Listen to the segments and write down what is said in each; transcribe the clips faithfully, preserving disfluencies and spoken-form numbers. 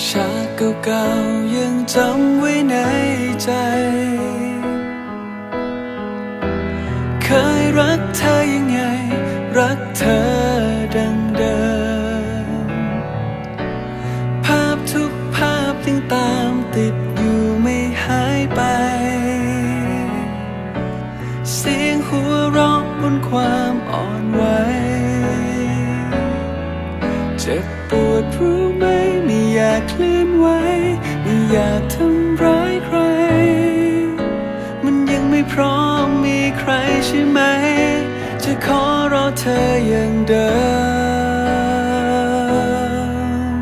ฉากเก่าๆยังจำไว้ในใจเคยรักเธอยังไงรักเธอดังเดิมภาพทุกภาพยังตามติดอยู่ไม่หายไปเสียงหัวเราะบนความอ่อนไหวเจ็บปวดรู้ไหมไม่อยากเคลื่อนไหวไม่อยากทำร้ายใครมันยังไม่พร้อมมีใครใช่ไหมจะขอรอเธออย่างเดิม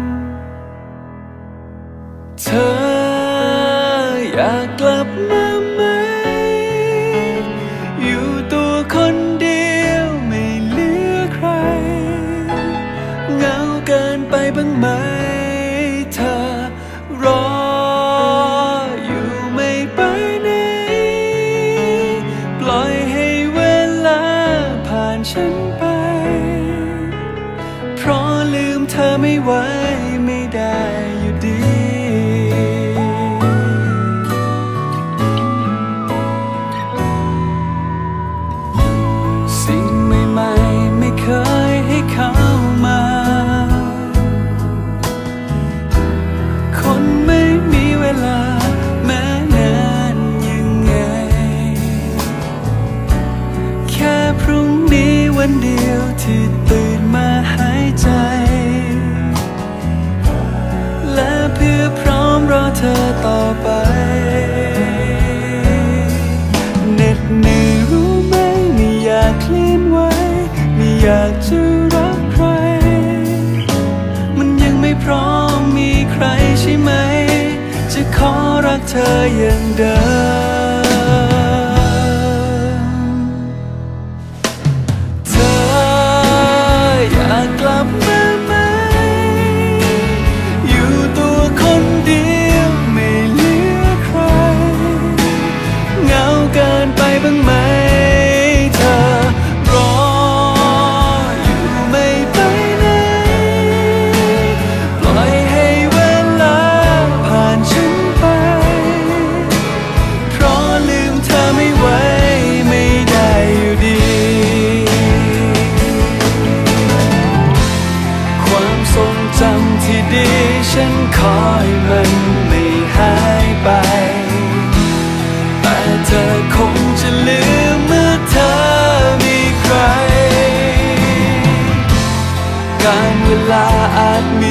เธออยากกลับมาไหมอยู่ตัวคนเดียวไม่เหลือใครเหงาเกินไปบ้างไหมเธอรออยู่ไม่ไปไหนปล่อยให้เวลาผ่านฉันไปเพราะลืมเธอไม่ไหวไม่ได้อยู่ดีสิ่งใหม่ๆไม่เคยให้เข้ามาคนไม่มีเวลาแม้นานยังไงแค่พรุ่งนี้วันเดียวที่ตื่นมาหายใจและเพื่อพร้อมรอเธอต่อไปเหน็ดเหนื่อยรู้ไหมไม่อยากเคลื่อนไหวไม่อยากจะรักใครมันยังไม่พร้อมมีใครใช่ไหมจะขอรักเธออย่างเดิมเธออยากกลับมาไหมอยู่ตัวคนเดียวไม่เหลือใครเหงาเกินไปบ้างไหมเธอรออยู่ไม่ไปไหนปล่อยให้เวลาผ่านฉันไปเพราะลืมเธอไม่ไหวไม่ได้อยู่ดีความทรงจำที่ดีฉันขอให้มันไม่หายไปแต่เธอคงจะลืมเมื่อเธอมีใครการเวลาอาจมี